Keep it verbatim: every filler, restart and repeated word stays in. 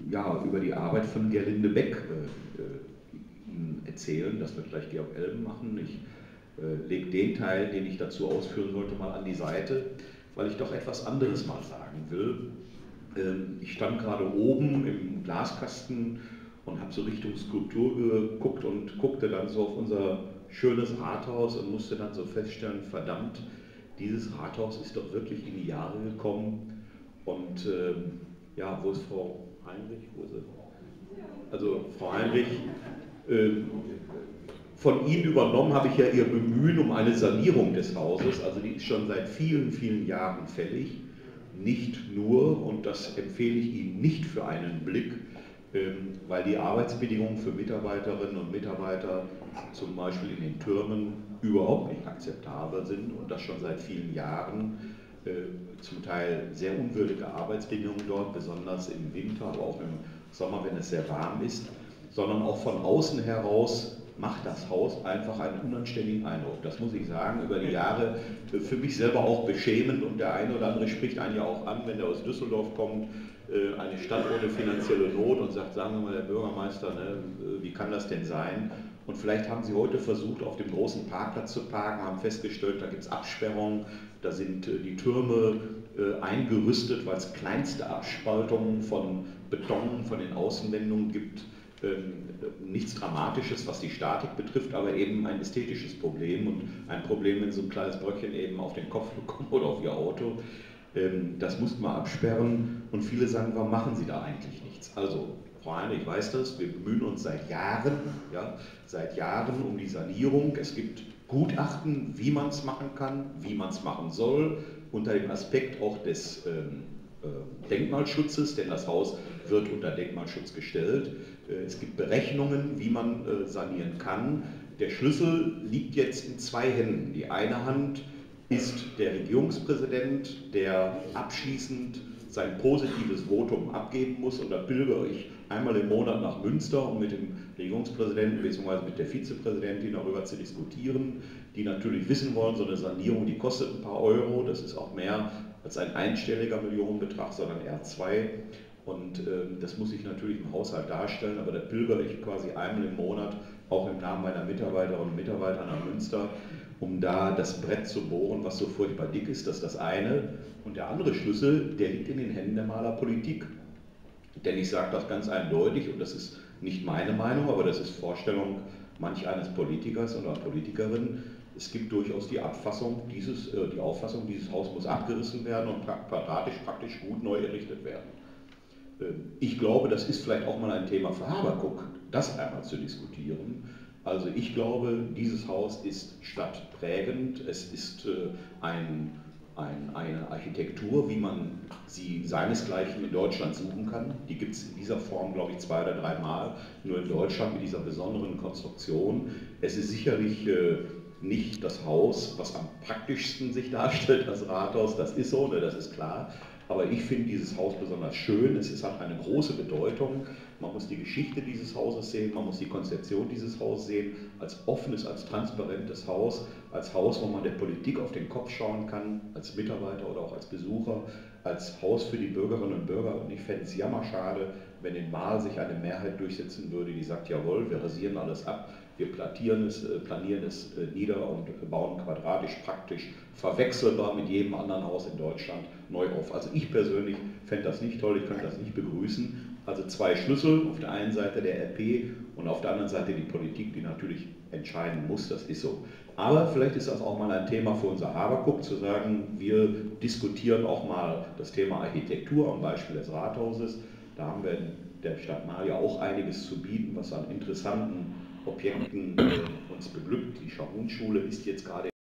ja, über die Arbeit von Gerlinde Beck äh, Ihnen erzählen. Das wird gleich Georg Elben machen. Ich äh, lege den Teil, den ich dazu ausführen sollte, mal an die Seite, weil ich doch etwas anderes mal sagen will. Ähm, ich stand gerade oben im Glaskasten und habe so Richtung Skulptur geguckt und guckte dann so auf unser schönes Rathaus und musste dann so feststellen, verdammt, dieses Rathaus ist doch wirklich in die Jahre gekommen. Und ähm, ja, wo ist Frau Heinrich? Wo ist sie? Also Frau Heinrich, äh, von Ihnen übernommen habe ich ja Ihr Bemühen um eine Sanierung des Hauses. Also die ist schon seit vielen, vielen Jahren fällig. Nicht nur, und das empfehle ich Ihnen nicht für einen Blick, weil die Arbeitsbedingungen für Mitarbeiterinnen und Mitarbeiter zum Beispiel in den Türmen überhaupt nicht akzeptabel sind und das schon seit vielen Jahren. Zum Teil sehr unwürdige Arbeitsbedingungen dort, besonders im Winter, aber auch im Sommer, wenn es sehr warm ist, sondern auch von außen heraus macht das Haus einfach einen unanständigen Eindruck. Das muss ich sagen, über die Jahre für mich selber auch beschämend, und der eine oder andere spricht einen ja auch an, wenn er aus Düsseldorf kommt, eine Stadt ohne finanzielle Not, und sagt, sagen wir mal, der Bürgermeister, ne, wie kann das denn sein? Und vielleicht haben Sie heute versucht, auf dem großen Parkplatz zu parken, haben festgestellt, da gibt es Absperrungen, da sind die Türme eingerüstet, weil es kleinste Abspaltungen von Beton, von den Außenwändungen gibt. Nichts Dramatisches, was die Statik betrifft, aber eben ein ästhetisches Problem und ein Problem, wenn so ein kleines Bröckchen eben auf den Kopf bekommt oder auf Ihr Auto. Das mussten wir absperren, und viele sagen, warum machen Sie da eigentlich nichts? Also, Frau Heine, ich weiß das, wir bemühen uns seit Jahren, ja, seit Jahren um die Sanierung. Es gibt Gutachten, wie man es machen kann, wie man es machen soll, unter dem Aspekt auch des ähm, äh, Denkmalschutzes, denn das Haus wird unter Denkmalschutz gestellt. Äh, es gibt Berechnungen, wie man äh, sanieren kann. Der Schlüssel liegt jetzt in zwei Händen. Die eine Hand ist der Regierungspräsident, der abschließend sein positives Votum abgeben muss, und da pilgere ich einmal im Monat nach Münster, um mit dem Regierungspräsidenten bzw. mit der Vizepräsidentin darüber zu diskutieren, die natürlich wissen wollen, so eine Sanierung, die kostet ein paar Euro, das ist auch mehr als ein einstelliger Millionenbetrag, sondern eher zwei. Und äh, das muss ich natürlich im Haushalt darstellen, aber da pilgere ich quasi einmal im Monat, auch im Namen meiner Mitarbeiterinnen und Mitarbeiter nach Münster, um da das Brett zu bohren, was so furchtbar dick ist. Das ist das eine. Und der andere Schlüssel, der liegt in den Händen der Malerpolitik. Denn ich sage das ganz eindeutig, und das ist nicht meine Meinung, aber das ist Vorstellung manch eines Politikers oder Politikerin. Es gibt durchaus die Abfassung, dieses, äh, die Auffassung, dieses Haus muss abgerissen werden und quadratisch praktisch gut neu errichtet werden. Äh, ich glaube, das ist vielleicht auch mal ein Thema für Habakuk, das einmal zu diskutieren. Also ich glaube, dieses Haus ist stadtprägend, es ist äh, ein, ein, eine Architektur, wie man sie seinesgleichen in Deutschland suchen kann. Die gibt es in dieser Form, glaube ich, zwei oder drei Mal, nur in Deutschland mit dieser besonderen Konstruktion. Es ist sicherlich äh, nicht das Haus, was am praktischsten sich darstellt, das Rathaus, das ist so, ne, das ist klar. Aber ich finde dieses Haus besonders schön, es ist, hat eine große Bedeutung. Man muss die Geschichte dieses Hauses sehen, man muss die Konzeption dieses Hauses sehen, als offenes, als transparentes Haus, als Haus, wo man der Politik auf den Kopf schauen kann, als Mitarbeiter oder auch als Besucher, als Haus für die Bürgerinnen und Bürger. Und ich fände es jammerschade, wenn in Marl sich eine Mehrheit durchsetzen würde, die sagt, jawohl, wir rasieren alles ab, wir platieren es, planieren es nieder und bauen quadratisch praktisch verwechselbar mit jedem anderen Haus in Deutschland neu auf. Also ich persönlich fände das nicht toll, ich könnte das nicht begrüßen. Also zwei Schlüssel, auf der einen Seite der R P und auf der anderen Seite die Politik, die natürlich entscheiden muss, das ist so. Aber vielleicht ist das auch mal ein Thema für unser Habakuk, zu sagen, wir diskutieren auch mal das Thema Architektur am Beispiel des Rathauses. Da haben wir in der Stadt Marl ja auch einiges zu bieten, was an interessanten Objekten äh, uns beglückt. Die Schahun-Schule ist jetzt gerade